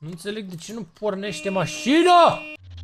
Nu înțeleg de ce nu pornește mașina!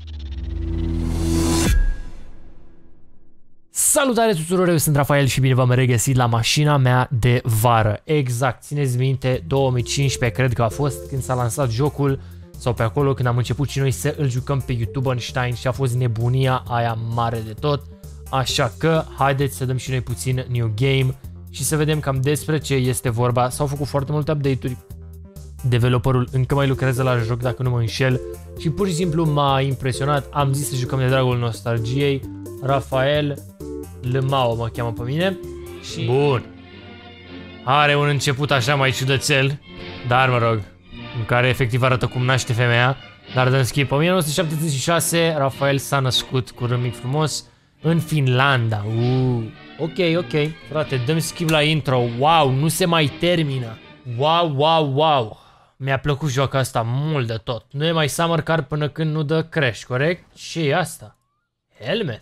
Salutare tuturor, eu sunt Rafael și bine v-am regăsit la mașina mea de vară. Exact, țineți minte, 2015 cred că a fost când s-a lansat jocul sau pe acolo când am început și noi să îl jucăm pe YouTube Einstein și a fost nebunia aia mare de tot. Așa că haideți să dăm și noi puțin new game și să vedem cam despre ce este vorba. S-au făcut foarte multe update-uri. Developerul încă mai lucrează la joc dacă nu mă înșel și pur și simplu m-a impresionat. Am zis să jucăm de dragul nostalgiei. Rafael Lămau mă cheamă pe mine și... Bun. Are un început așa mai ciudățel, dar mă rog, în care efectiv arată cum naște femeia. Dar dăm skip. În 1976 Rafael s-a născut, curând mic frumos, în Finlanda. Ok. Frate, dăm skip la intro. Wow, nu se mai termină. Wow. Mi-a plăcut joaca asta mult de tot. Nu e mai summer car până când nu dă crash, corect? Ce e asta? Helmet?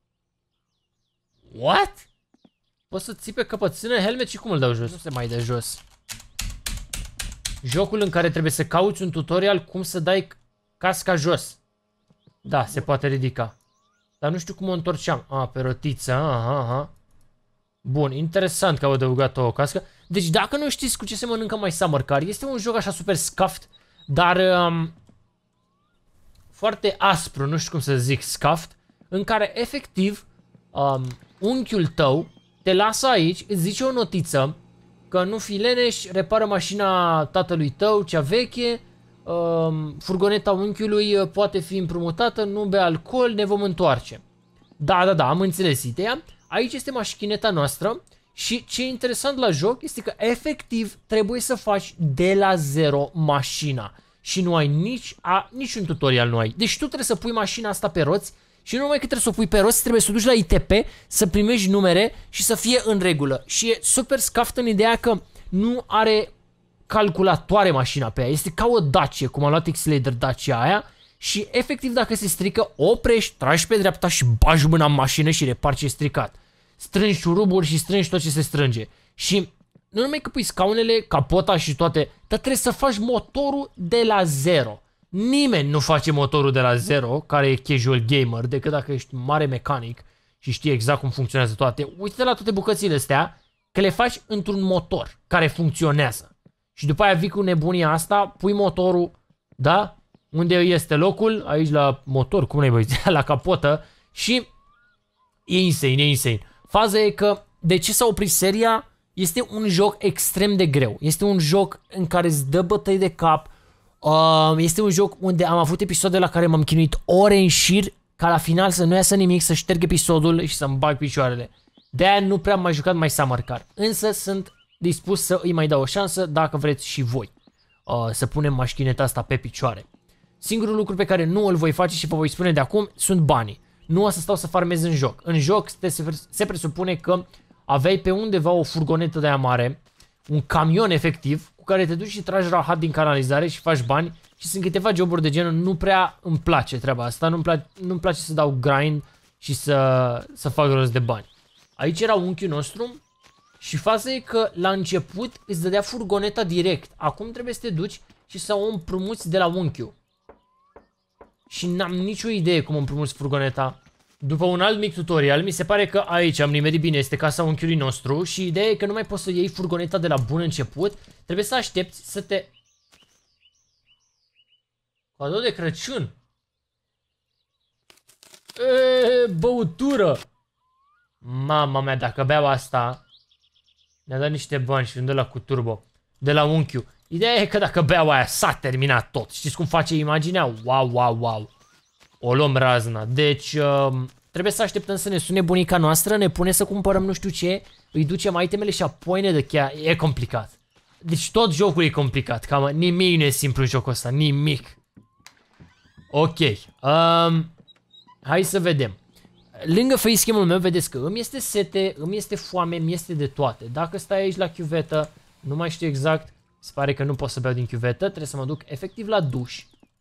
What? Poți să ții pe căpățână helmet și cum îl dau jos? Nu se mai dă jos. Jocul în care trebuie să cauți un tutorial cum să dai casca jos. Da, se poate ridica. Dar nu știu cum o întorceam. Pe rotiță. Aha. Bun, interesant că au adăugat o cască. Deci dacă nu știți cu ce se mănâncă mai summer car, este un joc așa super scuffed, dar foarte aspru, nu știu cum să zic, scuffed, în care efectiv unchiul tău te lasă aici, îți zice o notiță că nu fi leneș, repară mașina tatălui tău, cea veche, furgoneta unchiului poate fi împrumutată, nu bea alcool, ne vom întoarce. Da, am înțeles ideea. Aici este mașineta noastră și ce e interesant la joc este că efectiv trebuie să faci de la zero mașina și nu ai niciun tutorial nu ai. Deci tu trebuie să pui mașina asta pe roți și nu numai că trebuie să o pui pe roți, trebuie să o duci la ITP, să primești numere și să fie în regulă. Și e super scuffed în ideea că nu are calculatoare mașina pe ea. Este ca o Dacia, cum a luat X-Lader Dacia aia. Și efectiv dacă se strică, oprești, tragi pe dreapta și bagi mâna în mașină și repari ce e stricat. Strângi șuruburi și strângi tot ce se strânge. Și nu numai că pui scaunele, capota și toate, dar trebuie să faci motorul de la zero. Nimeni nu face motorul de la zero, care e casual gamer, decât dacă ești mare mecanic și știi exact cum funcționează toate. Uite la toate bucățile astea, că le faci într-un motor care funcționează. Și după aia vii cu nebunia asta, pui motorul, da? Unde este locul? Aici la motor, cum ne băi, la capotă. Și e insane. Faza e că de ce s-a oprit seria? Este un joc extrem de greu. Este un joc în care îți dă bătăi de cap. Este un joc unde am avut episoade la care m-am chinuit ore în șir ca la final să nu iasă nimic, să șterg episodul și să-mi bag picioarele. De-aia nu prea am mai jucat mai summer car. Însă sunt dispus să îi mai dau o șansă dacă vreți și voi să punem mașineta asta pe picioare. Singurul lucru pe care nu îl voi face și vă voi spune de acum sunt banii. Nu o să stau să farmez în joc. În joc se presupune că aveai pe undeva o furgonetă de aia mare, un camion efectiv, cu care te duci și tragi rahat din canalizare și faci bani. Și sunt câteva joburi de genul, nu prea îmi place treaba asta, nu-mi place să dau grind și să fac rost de bani. Aici era unchiul nostru și faza e că la început îți dădea furgoneta direct. Acum trebuie să te duci și să o împrumuți de la unchiul. Și n-am nicio idee cum împrumuți furgoneta. După un alt mic tutorial, mi se pare că aici am nimerit bine, este casa unchiului nostru și ideea e că nu mai poți să iei furgoneta de la bun început, trebuie să aștepți să te... Cadou de Crăciun! Băutură! Mama mea, dacă beau asta, mi-a dat niște bani și îmi dă la cu turbo, de la unchiul. Ideea e că dacă beau aia s-a terminat tot. Știți cum face imaginea? Wow. O luăm razna. Deci trebuie să așteptăm să ne sune bunica noastră, ne pune să cumpărăm nu știu ce, îi ducem itemele și apoi ne dă cheia. E complicat. Deci tot jocul e complicat. Cam nimic nu e simplu în jocul ăsta. Nimic. Ok. Hai să vedem. Lângă facecam-ul meu vedeți că îmi este sete, îmi este foame, îmi este de toate. Dacă stai aici la chiuvetă, nu mai știu exact. Se pare că nu pot să beau din chiuvetă, trebuie să mă duc efectiv la duș.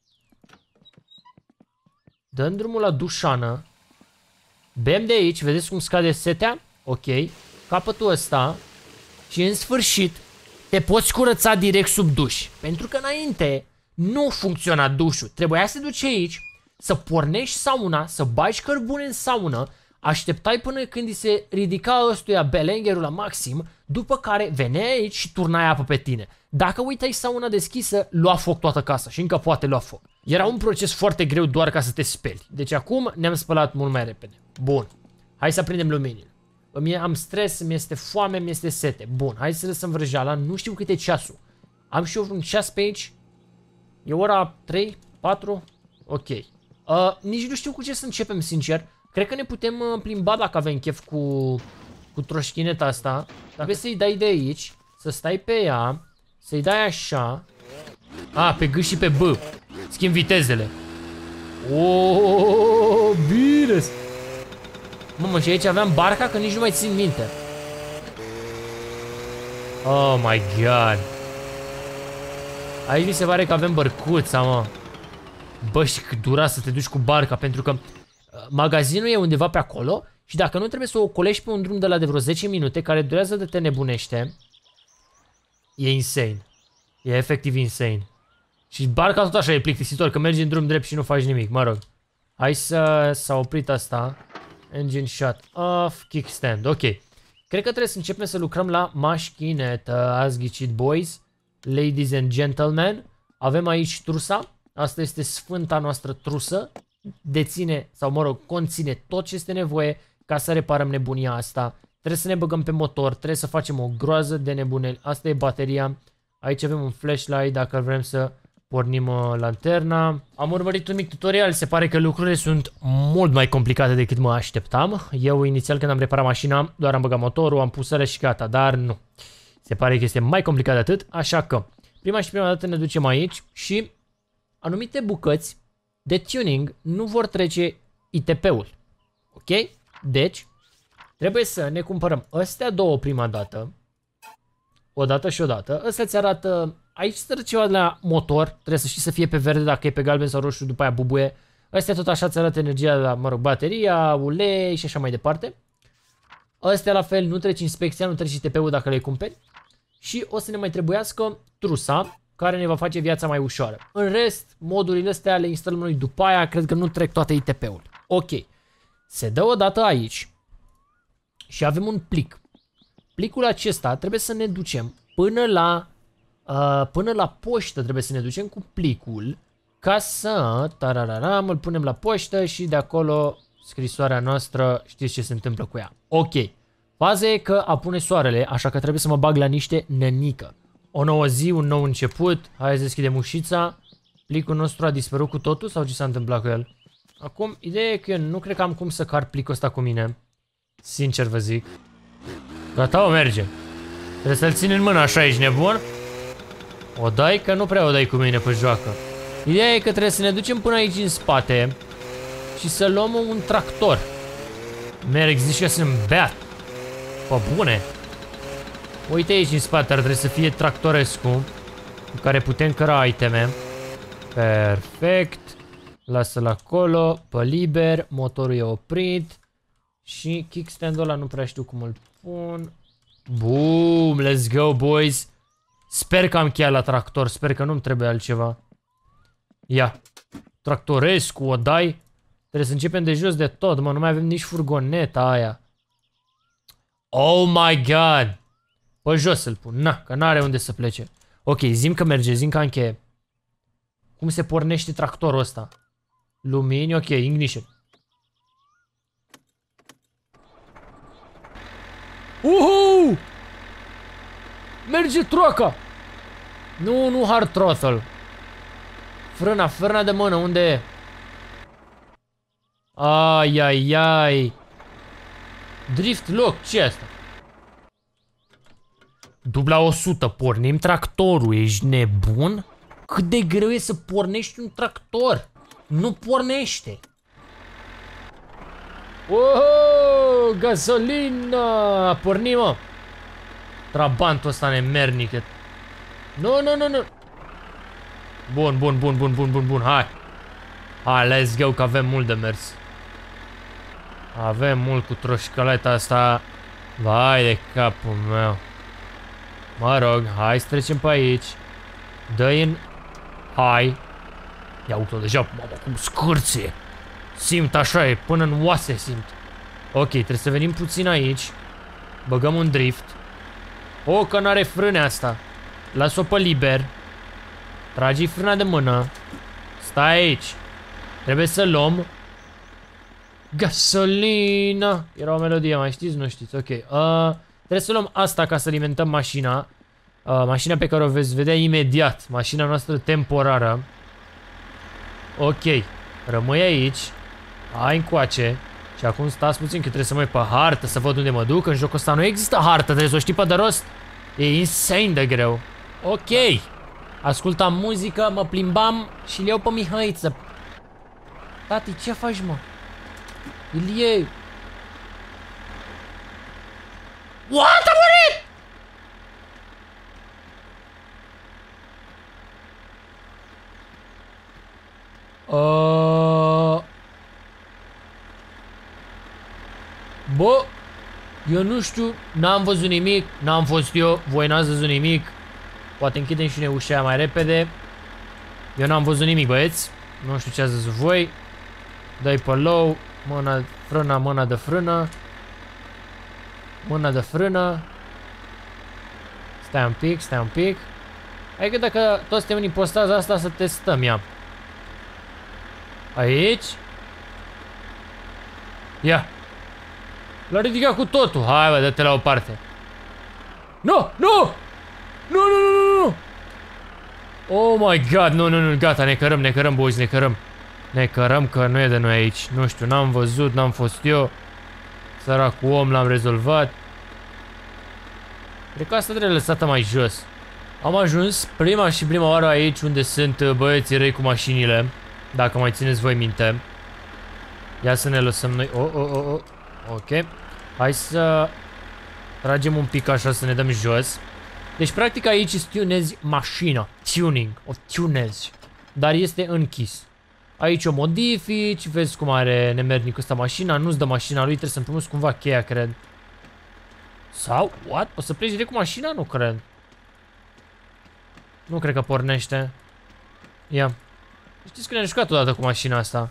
Dăm drumul la dușană. Bem de aici, vedeți cum scade setea? Ok. Capătul ăsta. Și în sfârșit te poți curăța direct sub duș. Pentru că înainte Nu funcționa dușul. Trebuia să te duci aici, să pornești sauna, să bagi cărbune în saună, așteptai până când îi se ridica ăstuia belengherul la maxim, după care veneai aici și turnai apă pe tine. Dacă uitai sauna deschisă, lua foc toată casa și încă poate lua foc. Era un proces foarte greu doar ca să te speli. Deci acum ne-am spălat mult mai repede. Bun. Hai să aprindem luminile. Am stres, mi-este foame, mi-este sete. Bun, hai să lăsăm vrăjeala. Nu știu cât e ceasul. Am și eu un ceas pe aici. E ora 3, 4. Ok. Nici nu știu cu ce să începem, sincer. Cred că ne putem plimba dacă avem chef cu troșchineta asta. Trebuie să-i dai de aici, să stai pe ea, să-i dai așa. Pe G și pe B. Schimb vitezele. Bine! Mamă, și aici aveam barca că nici nu mai țin minte. Oh my god. Aici mi se pare că avem bărcuța, mă. Bă, și cât dura să te duci cu barca, pentru că magazinul e undeva pe acolo și dacă nu trebuie să o ocolești pe un drum de la de vreo 10 minute, care durează de te nebunește, e insane. E efectiv insane. Și barca tot așa e plictisitor, că mergi în drum drept și nu faci nimic, mă rog. Hai să s-a oprit asta. Engine shut off, kickstand, ok. Cred că trebuie să începem să lucrăm la mașchinetă. Ați ghicit, boys, ladies and gentlemen. Avem aici trusa. Asta este sfânta noastră trusă. Deține, sau mă rog, conține tot ce este nevoie ca să reparăm nebunia asta. Trebuie să ne băgăm pe motor, trebuie să facem o groază de nebuneli. Asta e bateria. Aici avem un flashlight dacă vrem să pornim lanterna. Am urmărit un mic tutorial, se pare că lucrurile sunt mult mai complicate decât mă așteptam. Eu inițial când am reparat mașina, doar am băgat motorul, am pus săle și gata, dar nu. Se pare că este mai complicat de atât, așa că prima dată ne ducem aici și anumite bucăți de tuning nu vor trece ITP-ul. Ok? Deci, trebuie să ne cumpărăm astea două prima dată. O dată și o dată. Astea ți arată... Aici trebuie ceva de la motor. Trebuie să știi să fie pe verde, dacă e pe galben sau roșu, după aia bubuie. Astea tot așa ți arată energia de la, mă rog, bateria, ulei și așa mai departe. Astea la fel nu treci inspecția, nu treci ITP-ul dacă le cumperi. Și o să ne mai trebuiască trusa, care ne va face viața mai ușoară. În rest, modurile astea le instalăm noi după aia, cred că nu trec toate ITP-ul. Ok. Se dă o dată aici și avem un plic. Plicul acesta trebuie să ne ducem până la poștă, trebuie să ne ducem cu plicul ca să tarararam, îl punem la poștă și de acolo scrisoarea noastră, știți ce se întâmplă cu ea. Ok. Faza e că apune soarele, așa că trebuie să mă bag la niște nănică. O nouă zi, un nou început. Hai să deschidem ușița. Plicul nostru a dispărut cu totul sau ce s-a întâmplat cu el? Acum, ideea e că eu nu cred că am cum să car plicul ăsta cu mine. Sincer vă zic. Gata, o merge. Trebuie să-l țin în mână, așa, ești nebun? O dai? Că nu prea o dai cu mine pe joacă. Ideea e că trebuie să ne ducem până aici în spate și să luăm un tractor. Merg, zici că sunt beat. Pă bune. Uite aici în spate, ar trebui să fie tractorescu cu care putem căra iteme. Perfect. Lasă-l acolo, pe liber, motorul e oprit. Și kickstand-ul ăla nu prea știu cum îl pun. Boom, let's go, boys. Sper că am cheia la tractor, sper că nu-mi trebuie altceva. Ia, tractorescu, o dai. Trebuie să începem de jos de tot, mă, nu mai avem nici furgoneta aia. Oh my god. Pe jos să-l pun, na, că n-are unde să plece. Ok, zim că merge, zim că încheie. Cum se pornește tractorul ăsta? Lumini, ok, ignition. Uhu! Merge troaca! Nu hard throttle. Frâna de mână, unde e? Ai. Drift lock, ce e asta? Dubla 100, pornim tractorul, ești nebun? Cât de greu e să pornești un tractor? Nu pornește. Oh, gasolina! Pornim, mă! Trabantul ăsta nemernic. Nu. Bun, hai. Hai, let's go, că avem mult de mers. Avem mult cu troșcăleta asta. Vai de capul meu. Mă rog, hai să trecem pe aici. Dă-i în Hai. Ia uite-o deja, mamă, cum scârție. Simt așa, e până în oase simt. Ok, trebuie să venim puțin aici. Băgăm un drift. O, că n-are frâne asta. Las-o pe liber. Tragi frâna de mână. Stai aici. Trebuie să luăm gasolina. Era o melodie, mai știți? Nu știți, ok. Trebuie să luăm asta ca să alimentăm mașina. Mașina pe care o veți vedea imediat. Mașina noastră temporară. Ok. Rămâi aici. Hai încoace. Și acum stați puțin că trebuie să mă uit pe hartă să văd unde mă duc. În jocul ăsta nu există hartă, trebuie să o știi pe de rost. E insane de greu. Ok. Ascultam muzică, mă plimbam și îl iau pe Mihaiță. Tati, ce faci, mă? Ilie. What? A murit! Bă, eu nu știu, n-am văzut nimic, n-am fost eu, voi n-ați văzut nimic. Poate închidem și ne ușa mai repede. Eu n-am văzut nimic, băieți. Nu știu ce ați văzut voi. Dai pe low, mâna, frâna, mâna de frână. Mâna de frână. Stai un pic, stai un pic. Hai că dacă toți suntem în ipostaza asta să testăm ea. Aici. Ia. L-a ridicat cu totul. Hai, bă, dă-te la o parte. Nu, nu! Nu, nu, nu, nu! Oh my god, nu, nu, nu, gata, ne cărăm, boys, ne cărăm. Ne cărăm că nu e de noi aici. Nu știu, n-am văzut, n-am fost eu. Săracul om, l-am rezolvat. Cred că asta trebuie lăsată mai jos. Am ajuns prima oară aici unde sunt băieții răi cu mașinile. Dacă mai țineți voi minte. Ia să ne lăsăm noi. Ok. Hai să tragem un pic așa să ne dăm jos. Deci practic aici îți tunezi mașina. Tuning. O tunezi. Dar este închis. Aici o modifici. Vezi cum are nemernicul ăsta mașina. Nu-ți dă mașina lui. Trebuie să împrumuți cumva cheia, cred. Sau? What? O să pleci direct cu mașina? Nu cred. Nu cred că pornește. Ia. Știți că ne-am jucat odată cu mașina asta.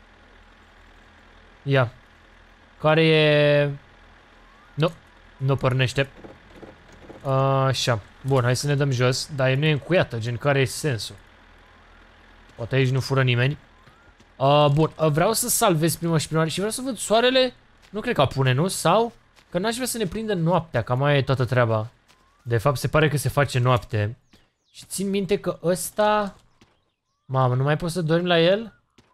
Ia. Care e... Nu. Nu pornește. Așa. Bun, hai să ne dăm jos. Dar nu e încuiată, gen, care e sensul? Poate aici nu fură nimeni. Bun, vreau să salvez prima și prima și vreau să văd soarele. Nu cred că apune, nu? Sau? Că n-aș vrea să ne prindă noaptea, cam aia e toată treaba. De fapt, se pare că se face noapte. Și țin minte că ăsta... Mamă, nu mai poți să dormi la el?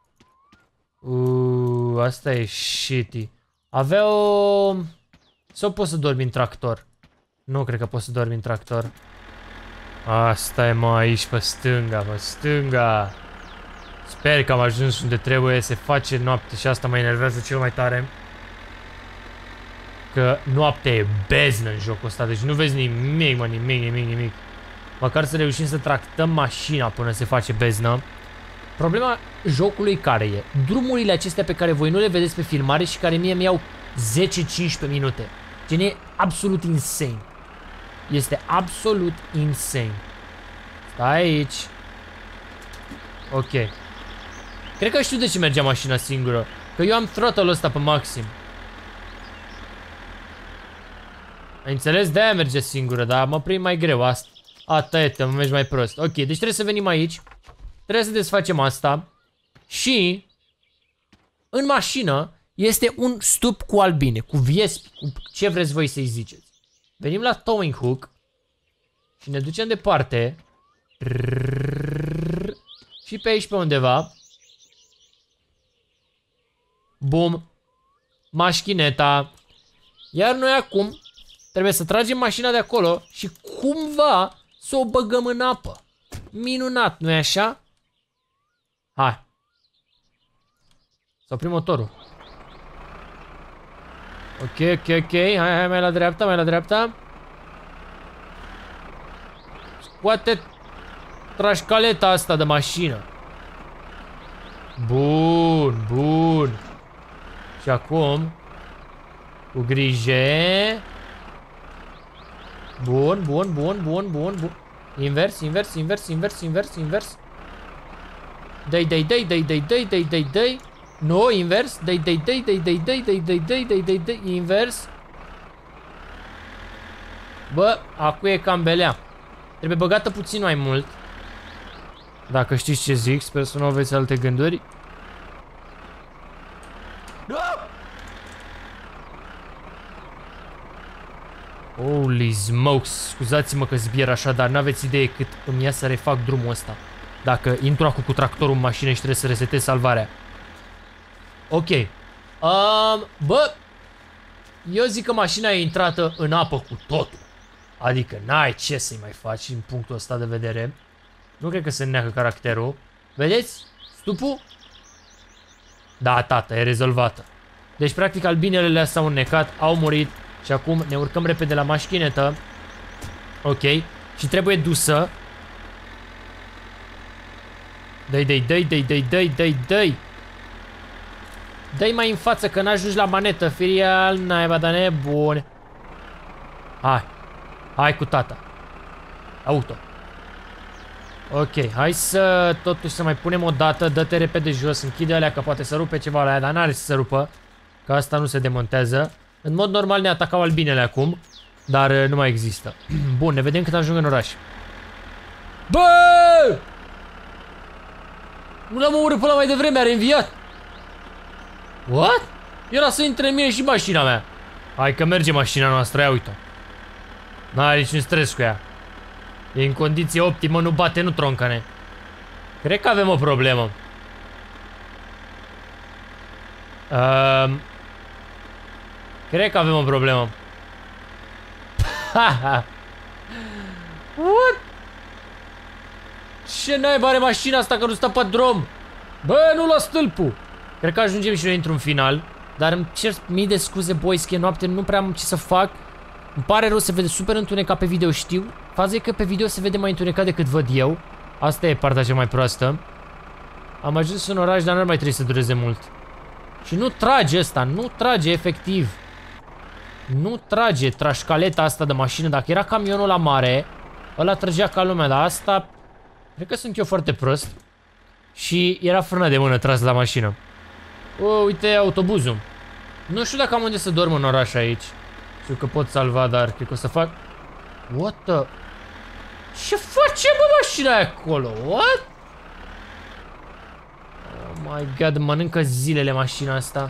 Asta e shitty. Avea o... Sau poți să dormi în tractor? Nu cred că poți să dormi în tractor. Asta e, mă, aici pe stânga, pe stânga. Sper că am ajuns unde trebuie. Se face noapte și asta mă enervează cel mai tare. Că noaptea e beznă în jocul ăsta. Deci nu vezi nimic, mă, nimic. Măcar să reușim să tractăm mașina până se face beznă. Problema jocului care e? Drumurile acestea pe care voi nu le vedeți pe filmare și care mie mi-au 10-15 minute. Gen, e absolut insane. Este absolut insane. Stai aici. Ok. Cred că știu de ce mergea mașina singură. Că eu am throttle-ul ăsta pe maxim. Ai înțeles? De-aia merge singură, dar mă prind mai greu asta. Tăiete, mă mergi mai prost. Ok, deci trebuie să venim aici. Trebuie să desfacem asta. Și în mașină este un stup cu albine, cu viespi, cu ce vreți voi să-i ziceți. Venim la towing hook și ne ducem departe. Și pe aici pe undeva. Bum. Mașchineta. Iar noi acum trebuie să tragem mașina de acolo și cumva să o băgăm în apă. Minunat, nu-i așa? Hai. Să oprim motorul. Ok. Hai, mai la dreapta, Scoate trașcaleta asta de mașină. Bun. Și acum, cu grijă. Bun. Invers. Dai. Nu, invers. Dai, invers. Bă, acu e cam belea. Trebuie băgată puțin mai mult. Dacă știți ce zic, sper să nu aveți alte gânduri. Holy smokes, scuzați-mă că zbier așa, dar n-aveți idee cât îmi ia să refac drumul ăsta. Dacă intru acum cu tractorul în mașină și trebuie să resetez salvarea. Ok. Bă, eu zic că mașina e intrată în apă cu totul. Adică n-ai ce să-i mai faci din punctul ăsta de vedere. Nu cred că se neacă caracterul. Vedeți? Stupul? Da, tată, e rezolvată. Deci, practic, albinele s-au înnecat, au murit. Și acum ne urcăm repede la mașinetă. Ok. Și trebuie dusă. Dai. Dai mai în față că n-ajungi la manetă. Firial, naiba, dar nebun. Hai cu tata. Auto. Ok, hai să totuși să mai punem o dată. Dă-te repede jos, închide alea că poate să rupe ceva la aia, dar n-are să se rupă. Că asta nu se demontează. În mod normal ne atacau albinele acum, dar nu mai există. Bun, ne vedem când ajung în oraș. Bă! Nu l-am omorât până mai devreme, a reînviat. What? Era să intre în mine și mașina mea. Hai că merge mașina noastră, ia uite-o. N-are niciun stres cu ea. E în condiție optimă, nu bate, nu troncane. Cred că avem o problemă. Cred că avem o problemă. What? Ce naiba are mașina asta că nu stă pe drum? Bă, nu la stâlpul. Cred că ajungem și noi într-un final. Dar îmi cer mii de scuze, boys, că e noapte, nu prea am ce să fac. Îmi pare rău, se vede super întunecat pe video, știu. Faza e că pe video se vede mai întunecat decât văd eu. Asta e partea cea mai proastă. Am ajuns în oraș, dar nu ar mai trebui să dureze mult. Și nu trage ăsta, nu trage efectiv. Nu trage trașcaleta asta de mașină. Dacă era camionul la mare, ăla trăgea ca lumea, dar asta... Cred că sunt eu foarte prost. Și era frână de mână tras la mașină. Uite autobuzul. Nu știu dacă am unde să dorm în oraș aici. Știu că pot salva, dar cred că o să fac... What the... Ce face, bă, mașina aia acolo? What? Oh my god, mănâncă zilele mașina asta.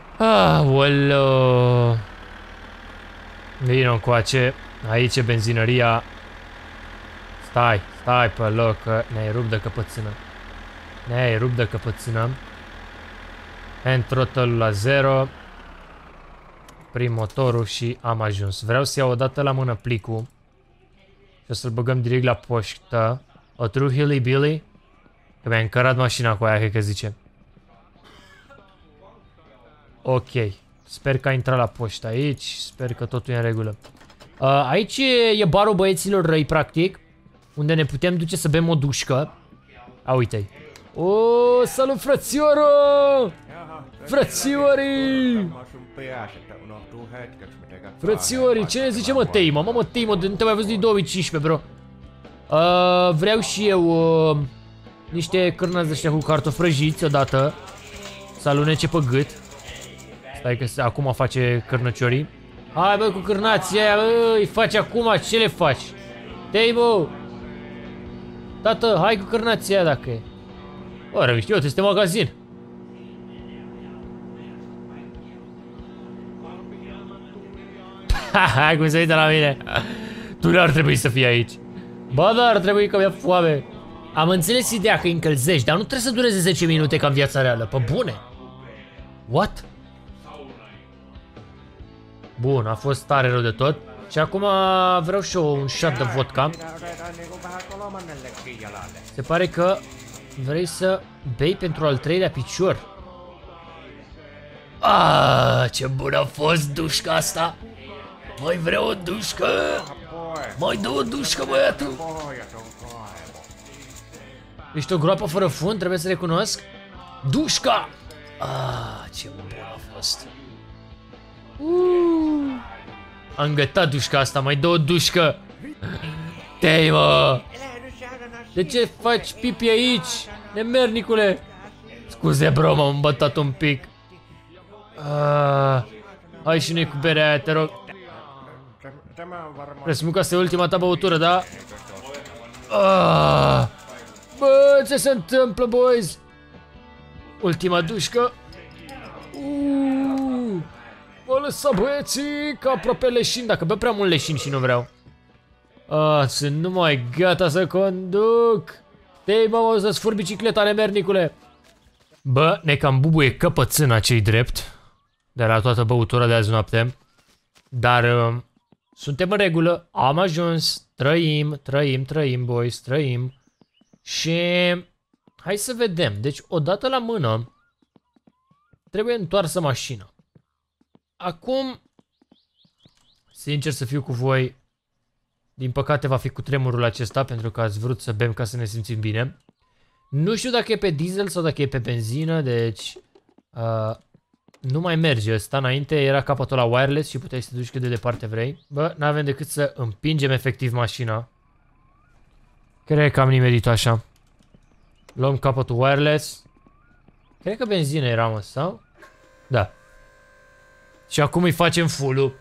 Aoleu. Vino încoace. Aici e benzinăria. Stai pe loc, că ne-ai rupt de căpățână. Hand throttle la 0. Prim motorul și am ajuns. Vreau să iau o dată la mână plicul. Și o să-l băgăm direct la poștă. A true Hilly Billy. Că mi-a încărat mașina cu aia, cred că zice. Ok. Sper că a intrat la poștă aici. Sper că totul e în regulă. Aici e barul băieților răi, practic. Unde ne putem duce să bem o dușcă. Uite-i. Salut, frățioră! Frățiorii! Frățiorii, ce ne zice, mă, Teimo? Mă, Teimo, nu te mai văzut din 2015, bro. Vreau și eu niște cârnați ăștia cu cartofi prăjiți odată. Să alunece pe gât. Stai că acum face cârnăciorii. Hai, bă, cu cârnații aia, bă, îi faci acum, ce le faci? Teimo! Tată, hai cu cârnații aia dacă e. Oare, știu, este magazin. Hai cum se uită la mine. Tu nu ar trebui să fii aici. Ba da, ar trebui că mi-a foame. Am înțeles ideea că îi încălzești, dar nu trebuie să dureze 10 minute ca în viața reală. Pe bune. What? Bun, a fost tare rău de tot. Și acum vreau și eu un shot de vodka. Se pare că vrei să bei pentru al 3-lea picior. Ce bună a fost dușca asta. Mai vreau o dușcă. Mai dă o dușcă, băiatul. Ești o groapă fără fund, trebuie să recunosc. Dușca. Ce bună a fost. Am gătat dușca asta, mai dă o dușcă. Teimo. De ce faci pipi aici? Nemernicule! Scuze, bro, m-am îmbătat un pic. Hai și noi cu berea aia, te rog. Presupun că asta e ultima ta băutură, da? Bă, ce se întâmplă, boys? Ultima dușcă. Mă lăsa, băieții, că aproape leșin. Dacă bea prea mult leșin și nu vreau. Sunt numai gata să conduc. Te-ai, mă, să-ți fur bicicleta, nemernicule. Bă, ne cam bubuie căpățâna, cei drept. De la toată băutura de azi noapte. Dar suntem în regulă. Am ajuns. Trăim, boys, trăim. Și hai să vedem. Deci, odată la mână trebuie întoarsă mașina. Acum, sincer să fiu cu voi, din păcate va fi cu tremurul acesta, pentru că ați vrut să bem ca să ne simțim bine. Nu știu dacă e pe diesel sau dacă e pe benzină, deci nu mai merge ăsta. Înainte era capătul la wireless și puteai să te duci cât de departe vrei. Bă, n-avem decât să împingem efectiv mașina. Cred că am nimerit așa. Luăm capătul wireless. Cred că benzină era, mă, sau? Da. Și acum îi facem full-ul.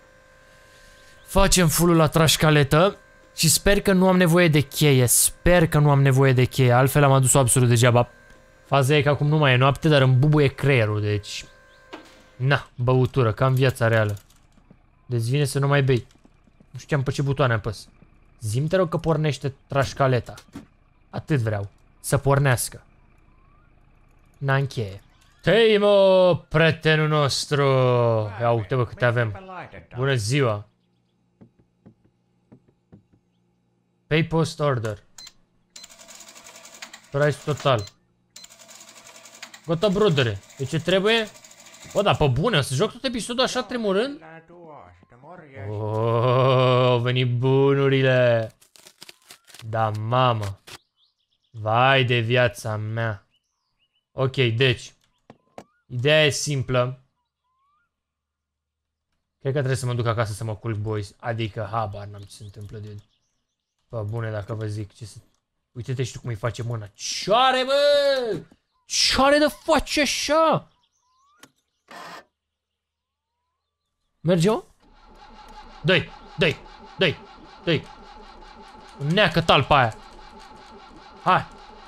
Facem full-ul la trașcaletă. Și sper că nu am nevoie de cheie. Sper că nu am nevoie de cheie. Altfel am adus-o absolut degeaba. Faza e că acum nu mai e noapte, dar îmi bubuie creierul, deci... Na, băutură, ca în viața reală. Deci vine să nu mai bei. Nu știam pe ce butoane apăs. Zi-mi, te rog, că pornește trașcaleta. Atât vreau. Să pornească. N-am cheie. Hei, mă, prietenul nostru! Ia uite, bă, câte avem. Bună ziua! Pay post order. Price total. Gata, brodere. De ce trebuie? Bă, da, pe bune, o să joc tot episodul așa tremurând? Au venit bunurile. Da, mamă. Vai de viața mea. Ok, deci. Ideea e simplă. Cred că trebuie să mă duc acasă să mă culc, boys. Adică, habar n-am ce se întâmplă de... Bă, bune, dacă vă zic ce se... Uite-te și tu cum îi face mâna. Ce-are, bă? Ce-are de face așa? Merge, mă? Dă-i, dă-i, dă-i, dă-i. Neacă talpa aia. Hai.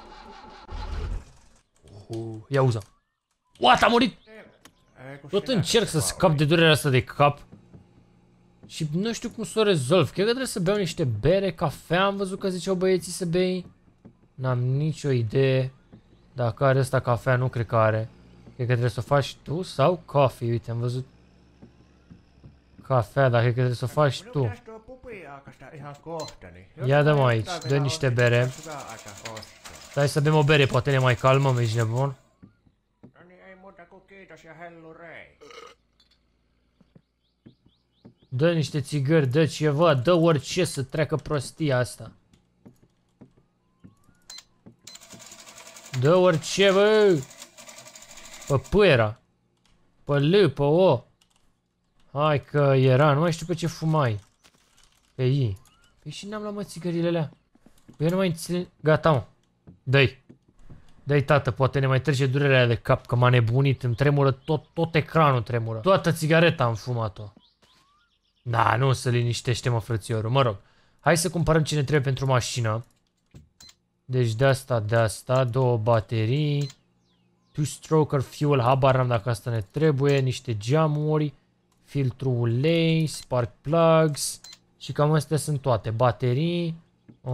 Ia uza. What, a murit? Tot încerc să scap de durerea asta de cap. Și nu știu cum să o rezolv. Cred că trebuie să beau niște bere, cafea. Am văzut că ziceau băieții să bei. N-am nicio idee. Dacă are ăsta cafea, nu cred că are. Cred că trebuie să o faci tu sau coffee. Uite, am văzut cafea, dar cred că trebuie să o faci tu. Ia dă-mă aici, dă niște bere. Stai să bem o bere, poate ne mai calmăm, ești nebun? Dă niște țigări, dă ceva, dă orice să treacă prostia asta. Dă orice, bă! Pe pâera. Pe L, pe O. Hai că era, nu mai știu pe ce fumai. Pe I. Păi și n-am luat, mă, țigările alea. Eu nu mai înțeleg. Gata, mă. Dă-i. Dă-i, tată, poate ne mai trece durerea aia de cap, că m-a nebunit, îmi tremură tot ecranul tremură. Toată țigareta am fumat-o. Da, nu se liniștește, mă, frățiorul. Mă rog, hai să cumpărăm ce ne trebuie pentru mașină. Deci de asta, două baterii. Two-stroker fuel, habar n-am dacă asta ne trebuie. Niște geamuri. Filtru ulei, spark plugs. Și cam astea sunt toate. Baterii.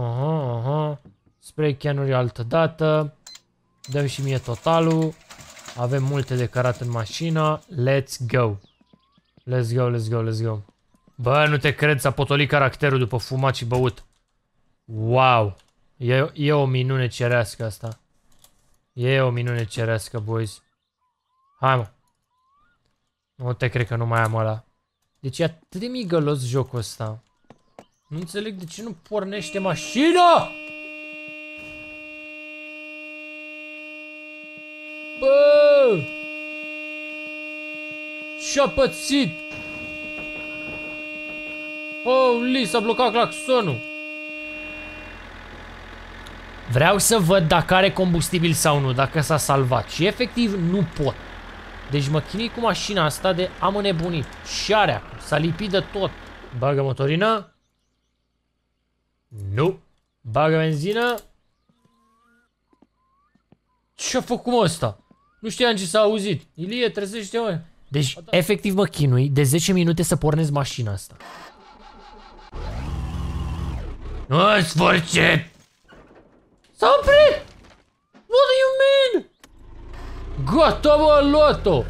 Spray can-uri altă dată. Dăm și mie totalul. Avem multe de cărat în mașină. Let's go. Let's go, let's go, let's go. Bă, nu te cred, s-a potolit caracterul după fumat și băut. Wow. E o minune cerească asta. E o minune cerească, boys. Hai, mă. Nu te cred că nu mai am ăla. Deci e atât de migălos jocul ăsta. Nu înțeleg de ce nu pornește mașina! Bă! Și-a pățit! Holy, s-a blocat claxonul! Vreau să văd dacă are combustibil sau nu, dacă s-a salvat. Și efectiv nu pot. Deci mă chinui cu mașina asta de am înnebunit. Și are acum, s-a lipit de tot. Bagă motorină. Nu. Bagă benzină. Ce-a făcut ăsta? Nu știam ce s-a auzit. Ilie, trezește-mă. Deci, efectiv mă chinui de 10 minute să pornesc mașina asta. În sfârșit! S-a oprit! What do you mean? Gata, bă, luat-o!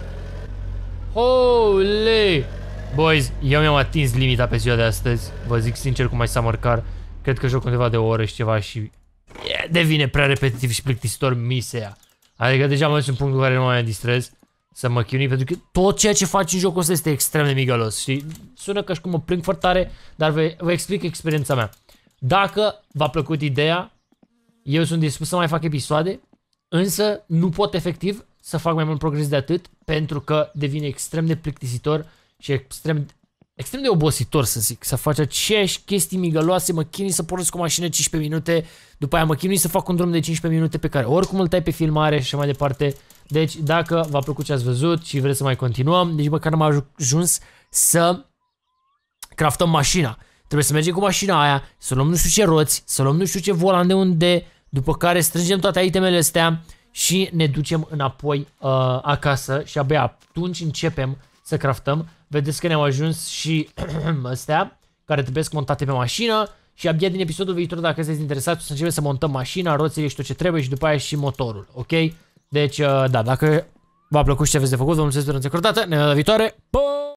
Holy! Boys, eu mi-am atins limita pe ziua de astăzi. Vă zic sincer, cu My Summer Car. Cred că joc undeva de o oră și ceva și... devine prea repetitiv și plictisitor misea. Adică deja am ajuns în punctul în care nu mai distrez să mă chinui, pentru că tot ceea ce faci în jocul ăsta este extrem de migălos. Și sună ca și cum mă plâng foarte tare, dar vă explic experiența mea. Dacă v-a plăcut ideea, eu sunt dispus să mai fac episoade, însă nu pot efectiv să fac mai mult progres de atât, pentru că devine extrem de plictisitor și extrem de obositor, să zic. Să faci aceeași chestii migăloase, mă chinui să pornesc o mașină 15 minute, după aia mă chinui să fac un drum de 15 minute pe care oricum îl tai pe filmare și așa mai departe. Deci dacă v-a plăcut ce ați văzut și vreți să mai continuăm, deci măcar n-am ajuns să craftăm mașina. Trebuie să mergem cu mașina aia, să luăm nu știu ce roți, să luăm nu știu ce volan de unde, după care strângem toate itemele astea și ne ducem înapoi acasă și abia atunci începem să craftăm. Vedeți că ne-au ajuns și astea care trebuie montate pe mașină și abia din episodul viitor, dacă sunteți interesați, să începem să montăm mașina, roțile și tot ce trebuie și după aia și motorul, ok? Deci, da, dacă v-a plăcut și ce aveți de făcut, vă mulțumesc pentru înțeleg o dată, ne vedem la viitoare, pa!